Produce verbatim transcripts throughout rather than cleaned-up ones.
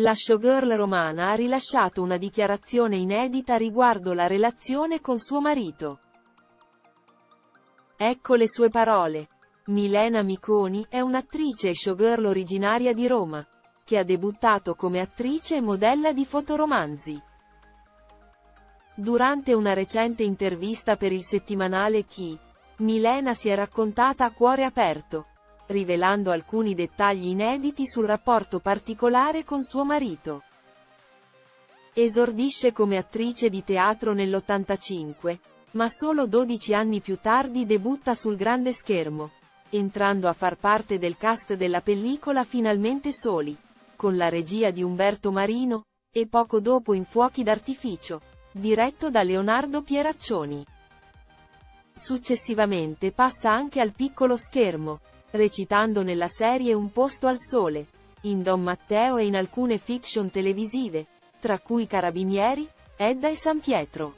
La showgirl romana ha rilasciato una dichiarazione inedita riguardo la relazione con suo marito. Ecco le sue parole. Milena Miconi è un'attrice e showgirl originaria di Roma, che ha debuttato come attrice e modella di fotoromanzi. Durante una recente intervista per il settimanale Chi, Milena si è raccontata a cuore aperto, rivelando alcuni dettagli inediti sul rapporto particolare con suo marito. Esordisce come attrice di teatro nell'ottantacinque, ma solo dodici anni più tardi debutta sul grande schermo, entrando a far parte del cast della pellicola Finalmente Soli, con la regia di Umberto Marino, e poco dopo in Fuochi d'artificio, diretto da Leonardo Pieraccioni. Successivamente passa anche al piccolo schermo, recitando nella serie Un posto al sole, in Don Matteo e in alcune fiction televisive, tra cui Carabinieri, Edda e San Pietro.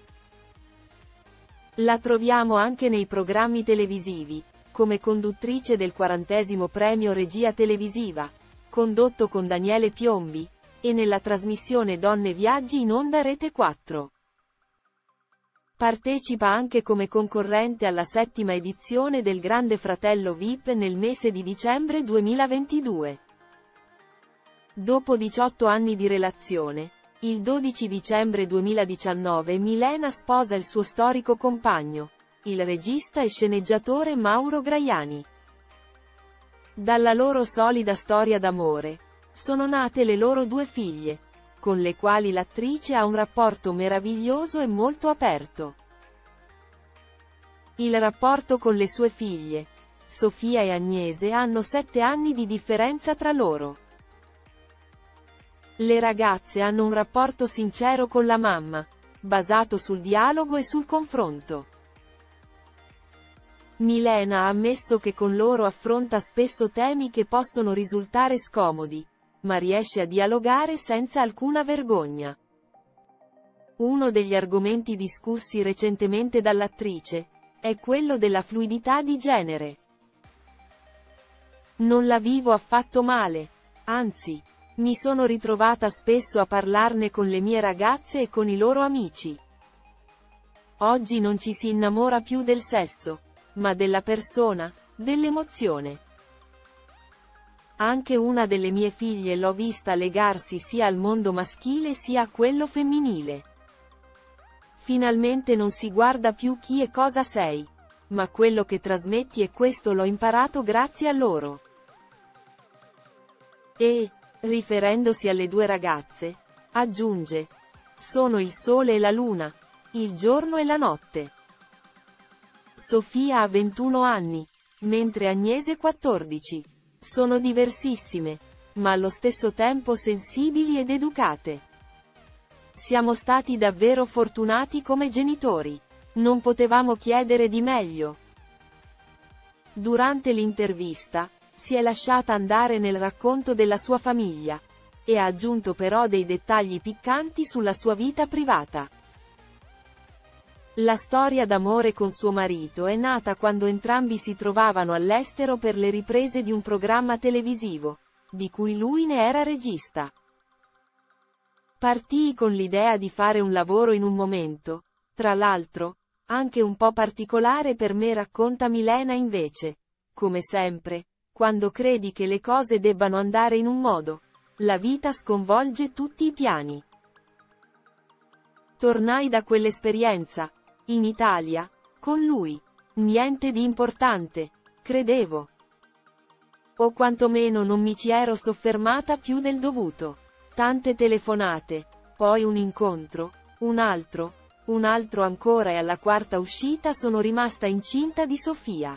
La troviamo anche nei programmi televisivi, come conduttrice del quarantesimo premio Regia Televisiva, condotto con Daniele Piombi, e nella trasmissione Donne Viaggi in onda Rete quattro. Partecipa anche come concorrente alla settima edizione del Grande Fratello V I P nel mese di dicembre duemilaventidue. Dopo diciotto anni di relazione, il dodici dicembre duemiladiciannove Milena sposa il suo storico compagno, il regista e sceneggiatore Mauro Graiani. Dalla loro solida storia d'amore, sono nate le loro due figlie, con le quali l'attrice ha un rapporto meraviglioso e molto aperto. Il rapporto con le sue figlie, Sofia e Agnese, hanno sette anni di differenza tra loro. Le ragazze hanno un rapporto sincero con la mamma, basato sul dialogo e sul confronto. Milena ha ammesso che con loro affronta spesso temi che possono risultare scomodi, ma riesce a dialogare senza alcuna vergogna. Uno degli argomenti discussi recentemente dall'attrice è quello della fluidità di genere. Non la vivo affatto male, anzi, mi sono ritrovata spesso a parlarne con le mie ragazze e con i loro amici. Oggi non ci si innamora più del sesso, ma della persona, dell'emozione. Anche una delle mie figlie l'ho vista legarsi sia al mondo maschile sia a quello femminile. Finalmente non si guarda più chi e cosa sei, ma quello che trasmetti, e questo l'ho imparato grazie a loro. E, riferendosi alle due ragazze, aggiunge: sono il sole e la luna, il giorno e la notte. Sofia ha ventuno anni, mentre Agnese quattordici. Sono diversissime, ma allo stesso tempo sensibili ed educate. Siamo stati davvero fortunati come genitori. Non potevamo chiedere di meglio. Durante l'intervista, si è lasciata andare nel racconto della sua famiglia, e ha aggiunto però dei dettagli piccanti sulla sua vita privata. La storia d'amore con suo marito è nata quando entrambi si trovavano all'estero per le riprese di un programma televisivo, di cui lui ne era regista. Partii con l'idea di fare un lavoro in un momento, tra l'altro, anche un po' particolare per me, racconta Milena invece. Come sempre, quando credi che le cose debbano andare in un modo, la vita sconvolge tutti i piani. Tornai da quell'esperienza, in Italia, con lui. Niente di importante, credevo. O quantomeno non mi ci ero soffermata più del dovuto. Tante telefonate, poi un incontro, un altro, un altro ancora, e alla quarta uscita sono rimasta incinta di Sofia.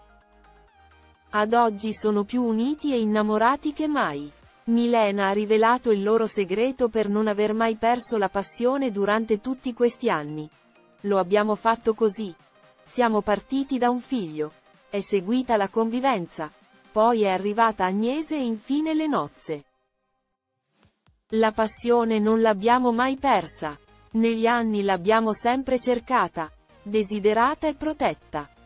Ad oggi sono più uniti e innamorati che mai. Milena ha rivelato il loro segreto per non aver mai perso la passione durante tutti questi anni. Lo abbiamo fatto così. Siamo partiti da un figlio. È seguita la convivenza. Poi è arrivata Agnese e infine le nozze. La passione non l'abbiamo mai persa. Negli anni l'abbiamo sempre cercata, desiderata e protetta.